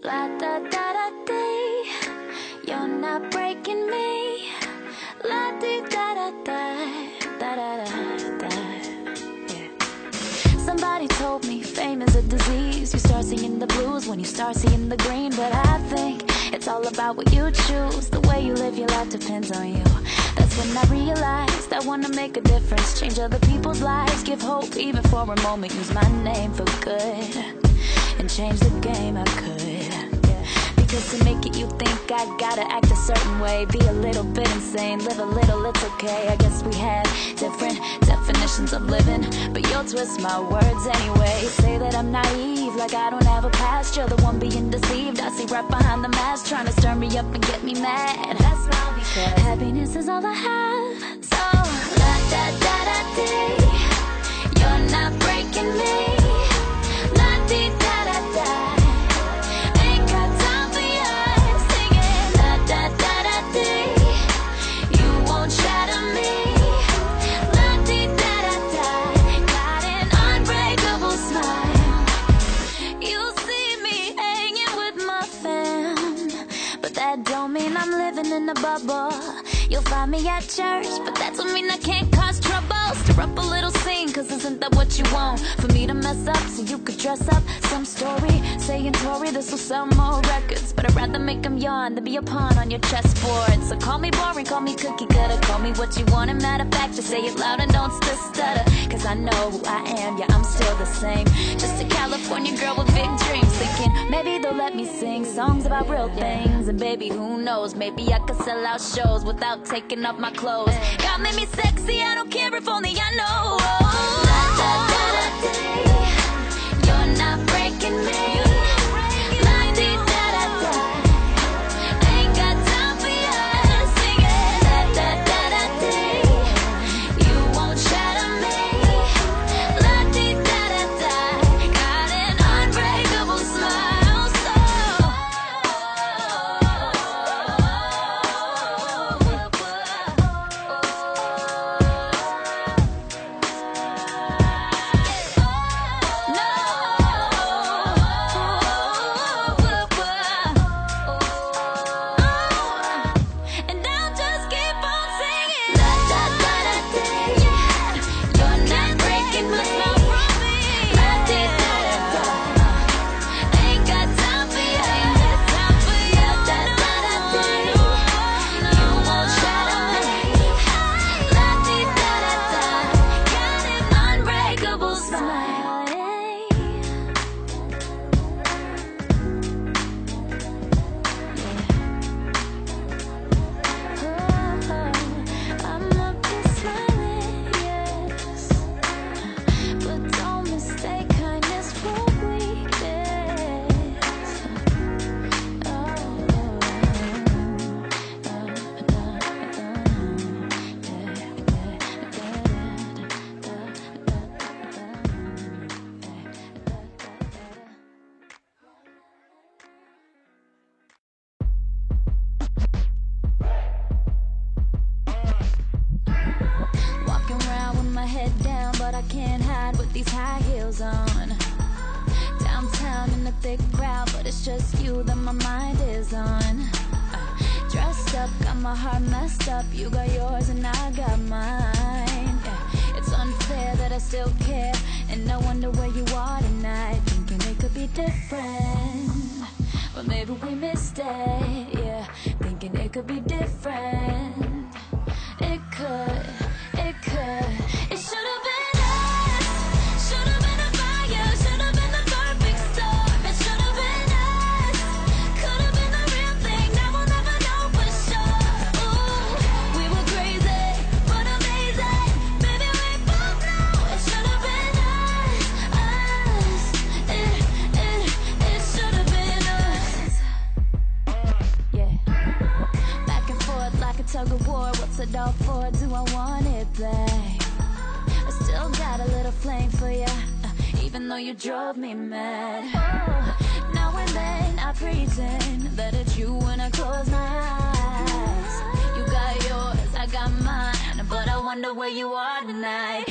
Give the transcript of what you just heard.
La da da da dee, you're not breaking me. La dee da da da, da da da da. Yeah. Somebody told me fame is a disease. You start seeing the blues when you start seeing the green. But I think it's all about what you choose. The way you live your life depends on you. That's when I realized I wanna make a difference, change other people's lives, give hope even for a moment, use my name for good, and change the game I could. Because to make it you think I gotta act a certain way, be a little bit insane, live a little, it's okay. I guess we have different definitions of living, but you'll twist my words anyway. Say that I'm naive, like I don't have a past. You're the one being deceived. I see right behind the mask, trying to stir me up and get me mad. That's smile because happiness is all I have. So la da da da dee, you're not breaking me. La dee da da da. I'm living in a bubble. You'll find me at church, but that don't mean I can't cause trouble. Stir up a little scene, cause isn't that what you want? For me to mess up so you could dress up some story, saying Tori, this will sell more records. But I'd rather make them yawn than be a pawn on your chessboard. So call me boring, call me cookie cutter, call me what you want. And matter of fact, just say it loud and don't stutter. Cause I know who I am, yeah, I'm still the same. Just a California girl with big dreams, thinking maybe they'll let me sing songs about real things. And baby, who knows, maybe I could sell out shows without taking off my clothes. God made me sexy, I don't care if only I know. La da da da dee, you're not breaking me. La dee da da da, ain't got time for you singing. La da da da dee, you won't shatter me. La dee da da da, got an unbreakable smile. So downtown in a thick crowd, but it's just you that my mind is on. Dressed up, got my heart messed up. You got yours and I got mine. It's unfair that I still care, and I wonder where you are tonight. Thinking it could be different, but maybe we missed it. Yeah, thinking it could be different. It could, it could. It should have been. Tug of war, what's it all for? Do I want it back? I still got a little flame for ya, even though you drove me mad. Oh, now and then I pretend that it's you when I close my eyes. You got yours, I got mine, but I wonder where you are tonight.